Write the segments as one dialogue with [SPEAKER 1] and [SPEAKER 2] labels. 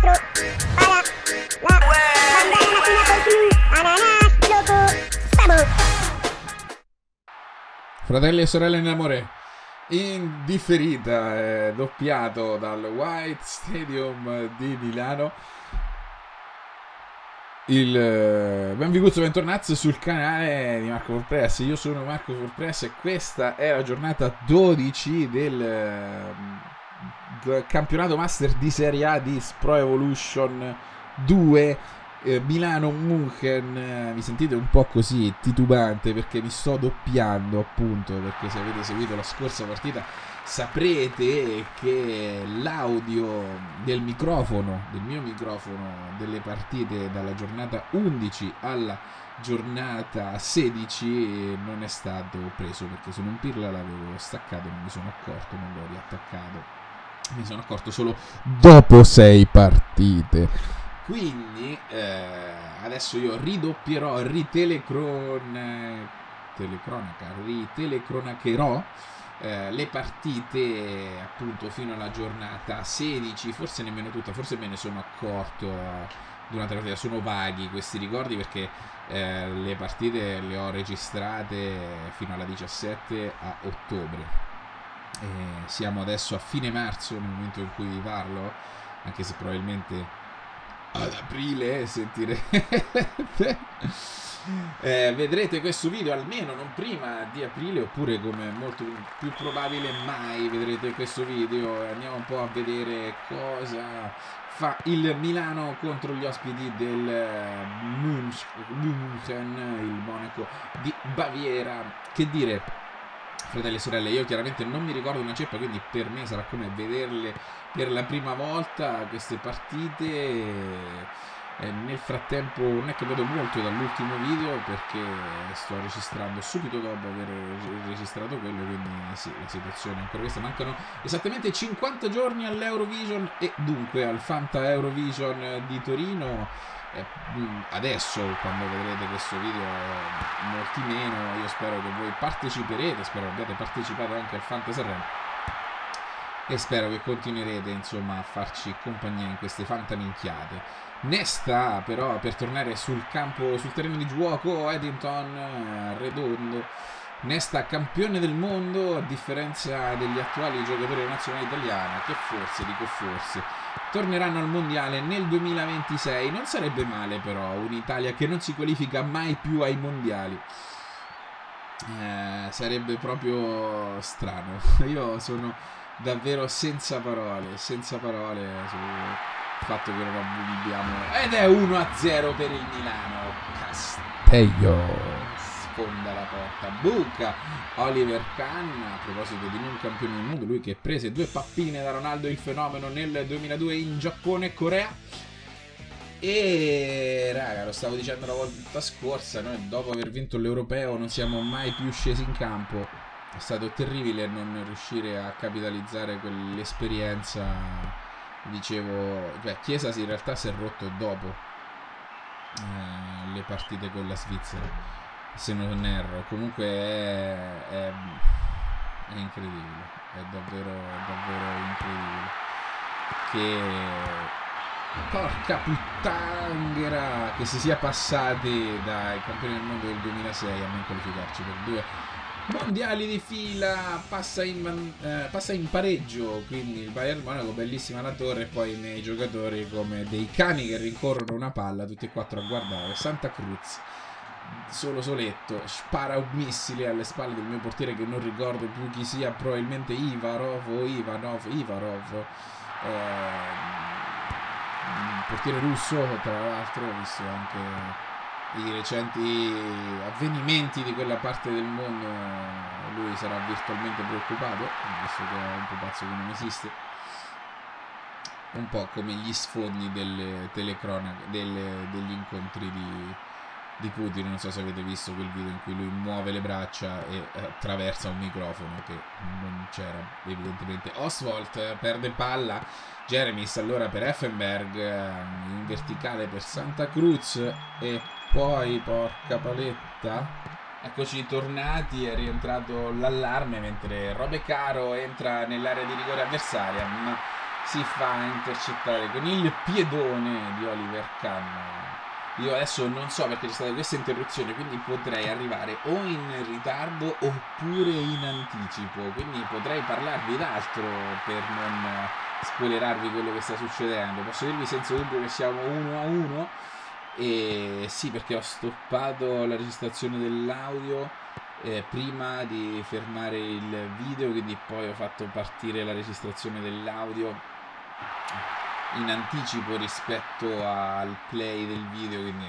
[SPEAKER 1] Fratelli e sorelle in amore, in differita, doppiato dal White Stadium di Milano. Benvenuti, bentornati sul canale di Marco Forpress. Io sono Marco Forpress e questa è la giornata 12 del campionato master di Serie A di Pro Evolution 2 Milano München. Mi sentite un po' così titubante perché mi sto doppiando, appunto, perché se avete seguito la scorsa partita saprete che l'audio del mio microfono delle partite dalla giornata 11 alla giornata 16 non è stato preso, perché sono un pirla, l'avevo staccato, non mi sono accorto, non l'ho riattaccato, mi sono accorto solo dopo 6 partite. Quindi adesso io ridoppierò, ritelecronacherò le partite appunto fino alla giornata 16, forse nemmeno tutta, forse me ne sono accorto durante la partita. Sono vaghi questi ricordi perché le partite le ho registrate fino alla 17 a ottobre. Siamo adesso a fine marzo nel momento in cui vi parlo, anche se probabilmente ad aprile sentirete vedrete questo video almeno non prima di aprile, oppure come molto più probabile mai vedrete questo video. Andiamo un po' a vedere cosa fa il Milano contro gli ospiti del München, il Monaco di Baviera. Che dire, fratelli e sorelle, io chiaramente non mi ricordo una ceppa, quindi per me sarà come vederle per la prima volta queste partite. Nel frattempo non è cambiato molto dall'ultimo video, perché sto registrando subito dopo aver registrato quello, quindi sì, la situazione è ancora questa. Mancano esattamente 50 giorni all'Eurovision e dunque al Fanta Eurovision di Torino. Adesso, quando vedrete questo video, molti meno. Io spero che voi parteciperete, spero che abbiate partecipato anche al Fanta Sanremo e spero che continuerete insomma a farci compagnia in queste fantaminchiate. Nesta però, per tornare sul terreno di gioco, Eddington Redondo. Nesta campione del mondo, a differenza degli attuali giocatori della nazionale italiana, che forse torneranno al mondiale nel 2026. Non sarebbe male però un'Italia che non si qualifica mai più ai mondiali, sarebbe proprio strano. Io sono davvero senza parole sul fatto che non abbiamo, ed è 1-0 per il Milano. Castello sfonda la porta, buca Oliver Kahn. A proposito di non campione del mondo, lui che prese 2 pappine da Ronaldo il fenomeno nel 2002 in Giappone e Corea. E raga, lo stavo dicendo la volta scorsa, noi dopo aver vinto l'Europeo non siamo mai più scesi in campo. È stato terribile non riuscire a capitalizzare quell'esperienza. Dicevo, Chiesa in realtà si è rotto dopo le partite con la Svizzera, se non erro. Comunque è incredibile, è davvero incredibile che, porca puttanghera, che si sia passati dai campioni del mondo del 2006 a non qualificarci per 2 mondiali di fila. Passa in pareggio quindi il Bayern Monaco, bellissima la torre, e poi nei giocatori come dei cani che rincorrono una palla, tutti e 4 a guardare. Santa Cruz soletto spara un missile alle spalle del mio portiere, che non ricordo più chi sia, probabilmente Ivarov, un portiere russo, tra l'altro, visto anche i recenti avvenimenti di quella parte del mondo. Lui sarà virtualmente preoccupato, visto che è un pupazzo che non esiste, un po' come gli sfondi delle telecronache degli incontri di Putin. Non so se avete visto quel video in cui lui muove le braccia e attraversa un microfono che non c'era evidentemente. Oswald perde palla, Jeremis allora per Effenberg, in verticale per Santa Cruz, e poi porca paletta, eccoci tornati, è rientrato l'allarme mentre Robe Caro entra nell'area di rigore avversaria, ma si fa intercettare con il piedone di Oliver Kahn. Io adesso non so perché c'è stata questa interruzione, quindi potrei arrivare o in ritardo oppure in anticipo, quindi potrei parlarvi d'altro per non spoilerarvi quello che sta succedendo. Posso dirvi senza dubbio che siamo 1-1 e sì, perché ho stoppato la registrazione dell'audio prima di fermare il video, quindi poi ho fatto partire la registrazione dell'audio in anticipo rispetto al play del video, quindi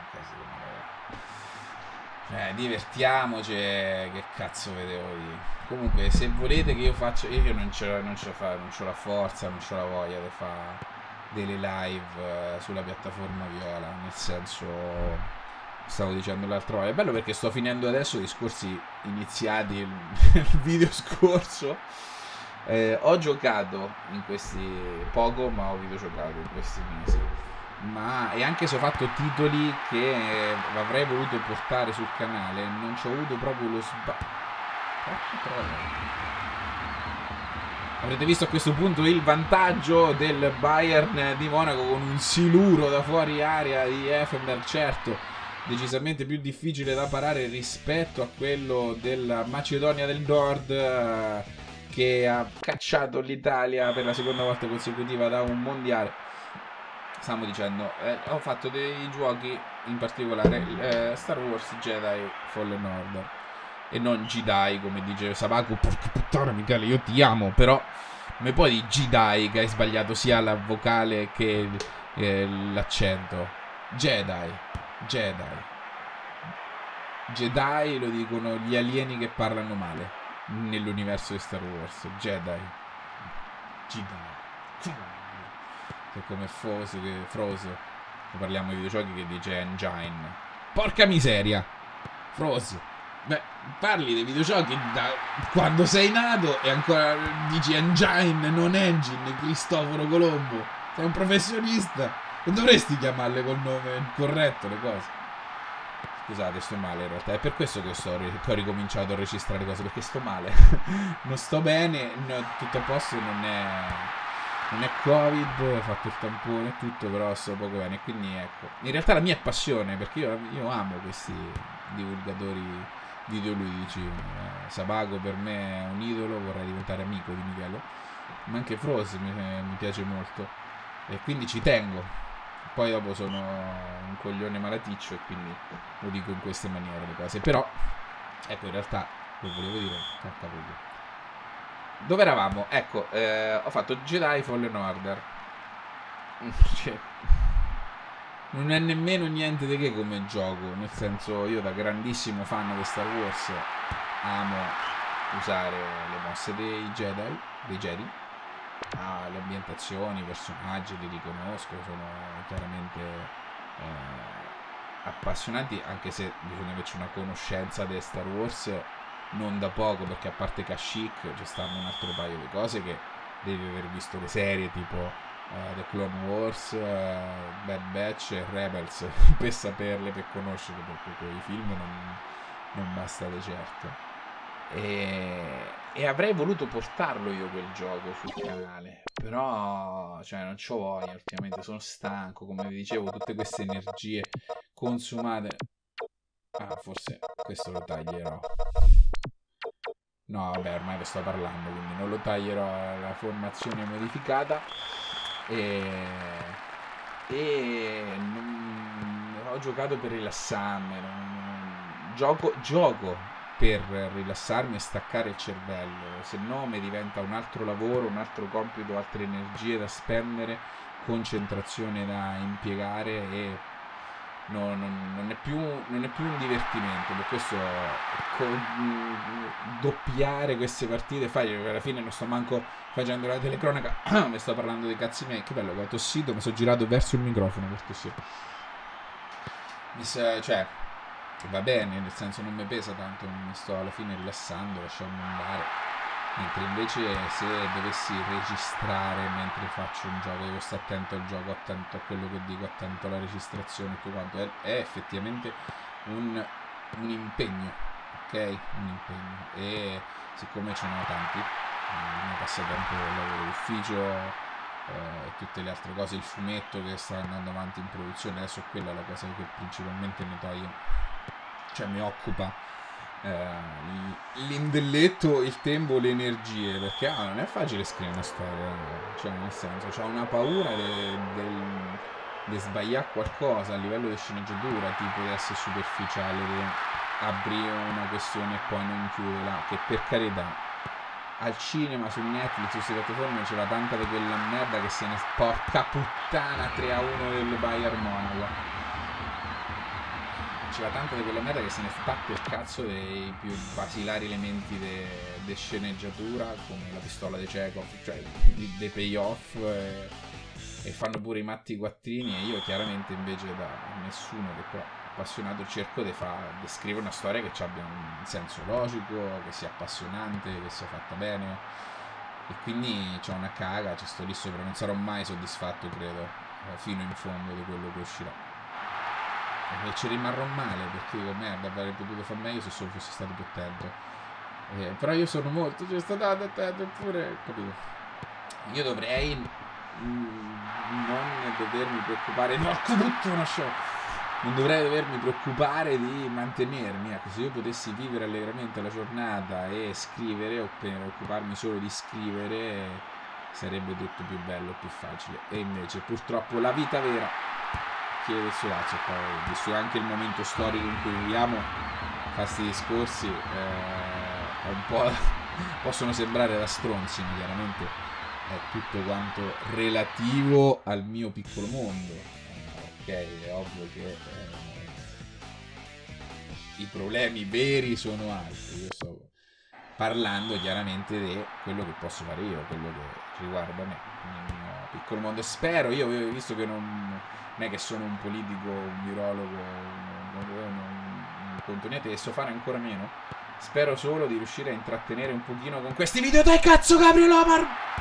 [SPEAKER 1] divertiamoci, che cazzo vedevo io. Comunque, se volete che io faccia, io non c'ho la forza, non c'ho la voglia di fare delle live sulla piattaforma Viola, nel senso, stavo dicendo l'altra volta, è bello perché sto finendo adesso discorsi iniziati nel video scorso. Ho giocato in questi poco, ma ho videogiocato in questi mesi. E anche se ho fatto titoli che avrei voluto portare sul canale, non ci ho avuto proprio lo Avrete visto a questo punto il vantaggio del Bayern di Monaco con un siluro da fuori area di Effenberg, certo decisamente più difficile da parare rispetto a quello della Macedonia del Nord, che ha cacciato l'Italia per la seconda volta consecutiva da un mondiale. Stiamo dicendo, ho fatto dei giochi, in particolare Star Wars Jedi Fallen Order, e non Jedi come dice Sabaku. Porca puttana Michele, io ti amo, però come poi di Jedi che hai sbagliato sia la vocale che l'accento. Jedi lo dicono gli alieni che parlano male nell'universo di Star Wars. Jedi. È come Froze. Parliamo di videogiochi che dice Engine. Porca miseria. Froze. Beh, parli dei videogiochi da quando sei nato e ancora dici Engine, non Engine, Cristoforo Colombo. Sei un professionista. Non dovresti chiamarle col nome corretto le cose. Scusate, sto male in realtà. È per questo che ho ricominciato a registrare cose, perché sto male. Non sto bene, tutto a posto, non è Covid, ho fatto il tampone e tutto, però sto poco bene. Quindi ecco, in realtà la mia passione, perché io amo questi divulgatori videoludici. Sabago per me è un idolo, vorrei diventare amico di Michele, ma anche Froze mi piace molto e quindi ci tengo. Poi dopo sono un coglione malaticcio e quindi lo dico in queste maniere le cose. Però, ecco, in realtà lo volevo dire, dove eravamo? Ecco, ho fatto Jedi Fallen Order. Cioè, non è nemmeno niente di che come gioco, nel senso, io da grandissimo fan di Star Wars amo usare le mosse dei Jedi. Le ambientazioni, i personaggi li riconosco, sono chiaramente appassionanti, anche se bisogna averci una conoscenza di Star Wars non da poco, perché a parte Kashyyyk ci stanno un altro paio di cose che devi aver visto le serie tipo The Clone Wars, Bad Batch e Rebels per saperle, per conoscerle, perché con i film non basta di certo. E avrei voluto portarlo io quel gioco sul canale, però cioè non c'ho voglia ultimamente, sono stanco, come vi dicevo, tutte queste energie consumate. Forse questo lo taglierò. No, vabbè, ormai vi sto parlando, quindi non lo taglierò, la formazione modificata. Ho giocato per rilassarmi, gioco per rilassarmi e staccare il cervello, se no mi diventa un altro lavoro, un altro compito, altre energie da spendere, concentrazione da impiegare e non è più un divertimento. Per questo doppiare queste partite alla fine non sto manco facendo la telecronaca. Mi sto parlando dei cazzi miei. Che bello che ho tossito, mi sono girato verso il microfono per tossire. Cioè va bene, nel senso non mi pesa tanto, mi sto alla fine rilassando, lasciando andare. Mentre invece se dovessi registrare mentre faccio un gioco, devo stare attento al gioco, attento a quello che dico, attento alla registrazione, tutto quanto. È effettivamente un impegno, ok? Un impegno. E siccome ce ne ho tanti, il mio passatempo, il lavoro d'ufficio, tutte le altre cose, il fumetto che sta andando avanti in produzione, adesso quella è la cosa che principalmente mi toglie, cioè mi occupa l'indelletto, il tempo, le energie, perché non è facile scrivere una storia, cioè nel senso, c'ho una paura di sbagliare qualcosa a livello di sceneggiatura, tipo di essere superficiale, di aprire una questione e poi non chiuderla, che per carità al cinema, su Netflix, su queste piattaforme c'era tanta di quella merda che se ne porca puttana 3-1 del Bayern Monaco. C'era tanta di quella merda che se ne spacca il cazzo dei più basilari elementi di sceneggiatura, come la pistola di Chekhov, cioè dei payoff, e fanno pure i matti quattrini, e io chiaramente invece da nessuno che però appassionato cerco di scrivere una storia che abbia un senso logico, che sia appassionante, che sia fatta bene, e quindi c'ho una caga, ci sto lì sopra, non sarò mai soddisfatto, credo, fino in fondo di quello che uscirà, e ci rimarrò male perché dico merda, avrei potuto far meglio se solo fossi stato più attento, però io sono molto, cioè sto dando attento, eppure, capito, io dovrei non dovermi preoccupare, non dovrei dovermi preoccupare di mantenermi, ecco, se io potessi vivere allegramente la giornata e scrivere, o preoccuparmi solo di scrivere, sarebbe tutto più bello e più facile, e invece purtroppo la vita vera chiede il suo lazio, poi visto anche il momento storico in cui viviamo, questi discorsi un po' possono sembrare da stronzi, ma chiaramente è tutto quanto relativo al mio piccolo mondo. Ok, è ovvio che i problemi veri sono altri. Io sto parlando chiaramente di quello che posso fare io, quello che riguarda me, il mio piccolo mondo. Spero, io visto che non è che sono un politico, un virologo, non conto niente, e so fare ancora meno. Spero solo di riuscire a intrattenere un pochino con questi video. Dai cazzo, Gabriel Omar!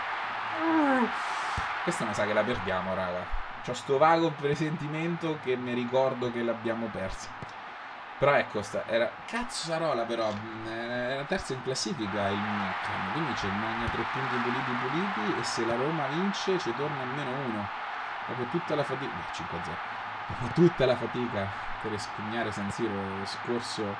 [SPEAKER 1] Questa mi sa che la perdiamo, raga. C'ho sto vago presentimento che mi ricordo che l'abbiamo persa. Però ecco, era Cazzarola, però era terza in classifica il Milan, quindi c'è magna 3 punti puliti, e se la Roma vince ci torna almeno uno. Dopo tutta la fatica, 5-0, dopo tutta la fatica per espugnare San Siro lo scorso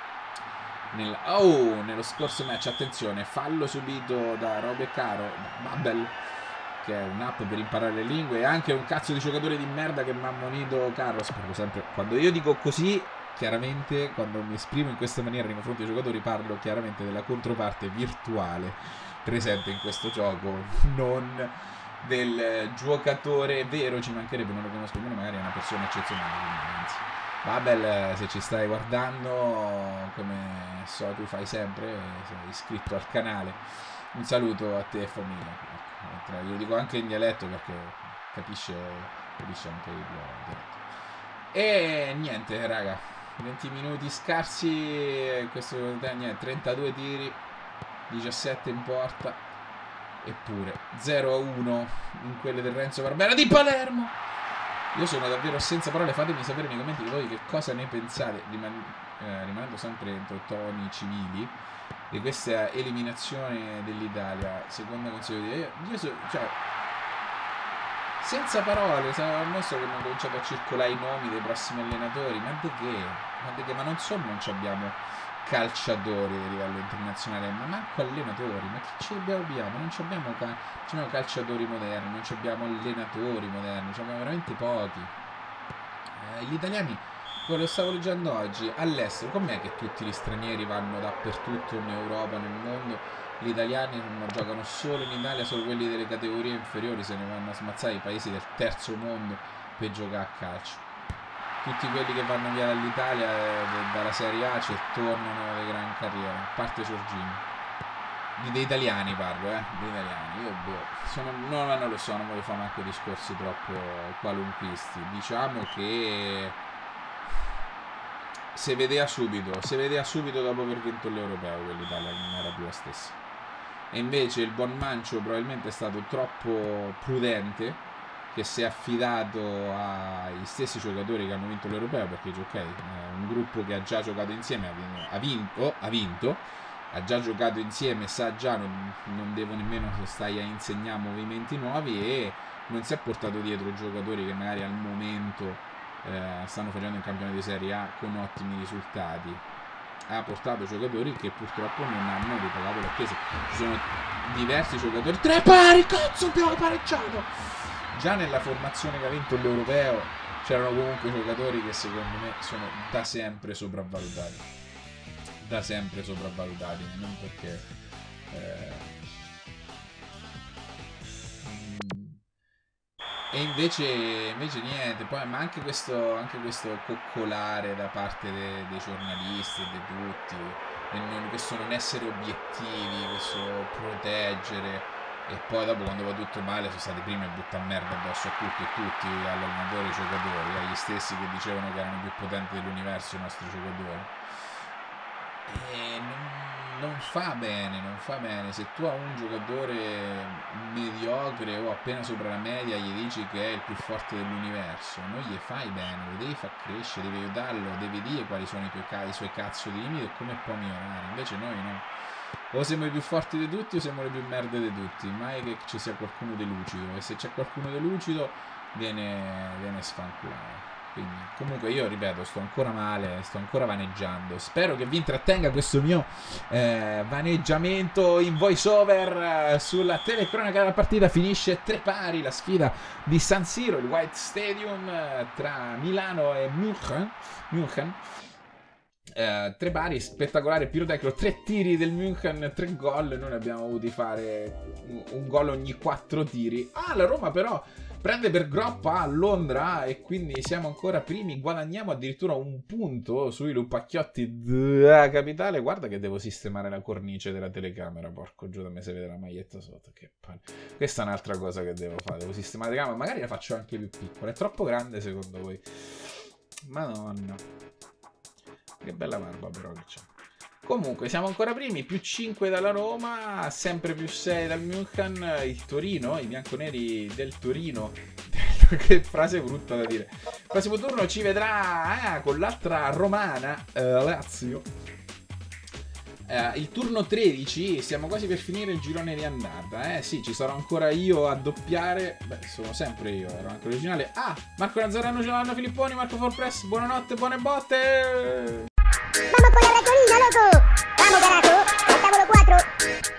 [SPEAKER 1] nello scorso match. Attenzione, fallo subito da Robe Caro, da Babel, che è un'app per imparare le lingue, e anche un cazzo di giocatore di merda che mi ha ammonito Carlos. Parlo sempre, quando io dico così, chiaramente quando mi esprimo in questa maniera nei confronti dei giocatori, parlo chiaramente della controparte virtuale presente in questo gioco, non del giocatore vero, ci mancherebbe, non lo conosco nemmeno, magari è una persona eccezionale, anzi. Babel, se ci stai guardando, come so tu fai sempre, sei iscritto al canale, un saluto a te e famiglia. Io dico anche in dialetto perché capisce anche il dialetto. E niente, raga, 20 minuti scarsi, questo niente, 32 tiri, 17 in porta, eppure 0-1 in quelle del Renzo Barbera di Palermo. Io sono davvero senza parole, fatemi sapere nei commenti voi che cosa ne pensate, rimanendo sempre entro toni civili, di questa eliminazione dell'Italia. Secondo consiglio di cioè, senza parole, al nostro che hanno cominciato a circolare i nomi dei prossimi allenatori, ma di che? Ma non solo non abbiamo calciatori a livello internazionale, ma manco allenatori, ma chi ci abbiamo? Non abbiamo calciatori moderni, non abbiamo allenatori moderni, abbiamo veramente pochi. Gli italiani, lo stavo leggendo oggi, all'estero, com'è che tutti gli stranieri vanno dappertutto in Europa, nel mondo, gli italiani giocano solo in Italia, solo quelli delle categorie inferiori se ne vanno a smazzare i paesi del terzo mondo per giocare a calcio. Tutti quelli che vanno via dall'Italia, dalla Serie A, ci tornano alle gran carriere, a parte Giorgini. Dei italiani parlo, dei italiani. Io non lo so, non voglio fare manco discorsi troppo qualunquisti. Diciamo che si vedeva subito dopo aver vinto l'Europeo che l'Italia non era più la stessa. E invece il buon Mancio probabilmente è stato troppo prudente, che si è affidato ai stessi giocatori che hanno vinto l'Europeo, perché ok, un gruppo che ha già giocato insieme ha vinto, ha già giocato insieme, sa già, non devo nemmeno stai a insegnare movimenti nuovi, e non si è portato dietro giocatori che magari al momento stanno facendo un campionato di Serie A con ottimi risultati. Ha portato giocatori che purtroppo non hanno ripagato le attese. Ci sono diversi giocatori. 3 pari, cazzo, abbiamo pareggiato! Già nella formazione che ha vinto l'Europeo c'erano comunque giocatori che secondo me sono da sempre sopravvalutati. Da sempre sopravvalutati, non perché e invece niente, poi, ma anche questo coccolare da parte dei giornalisti e di tutti, questo non essere obiettivi, questo proteggere, e poi dopo quando va tutto male sono stati i primi a buttare merda addosso a tutti, all'allenatore e ai giocatori, agli stessi che dicevano che erano più potenti dell'universo i nostri giocatori. E non fa bene, non fa bene. Se tu a un giocatore mediocre o appena sopra la media gli dici che è il più forte dell'universo, non gli fai bene, lo devi far crescere, devi aiutarlo, devi dire quali sono i suoi cazzo di limiti e come può migliorare. Invece noi no, o siamo i più forti di tutti o siamo le più merde di tutti, mai che ci sia qualcuno di lucido, e se c'è qualcuno di lucido viene sfanculato. Quindi, comunque, io ripeto, sto ancora male, sto ancora vaneggiando. Spero che vi intrattenga questo mio vaneggiamento in voice over sulla telecronaca della partita. Finisce 3 pari la sfida di San Siro, il White Stadium, tra Milano e München. 3 pari, spettacolare, pirotecnico, 3 tiri del München, 3 gol. Noi ne abbiamo avuti fare un gol ogni 4 tiri. La Roma però prende per groppa a Londra e quindi siamo ancora primi, guadagniamo addirittura un punto sui lupacchiotti della capitale. Guarda che devo sistemare la cornice della telecamera, porco giù, da me si vede la maglietta sotto, che palle. Questa è un'altra cosa che devo fare, devo sistemare la telecamera, magari la faccio anche più piccola, è troppo grande secondo voi? Madonna, che bella barba però che c'è. Comunque siamo ancora primi, più 5 dalla Roma, sempre più 6 dal München, il Torino, i bianconeri del Torino, che frase brutta da dire. Il prossimo turno ci vedrà con l'altra romana, Lazio. Il turno 13, siamo quasi per finire il girone di andata, sì, ci sarò ancora io a doppiare, sono sempre io, ero anche originale. Marco Nazzareno, Giovanni Filipponi, Marco Forpress, buonanotte, buone botte!
[SPEAKER 2] Vamos con la ratonina, loco. Vamos, carajo. Al tavolo 4.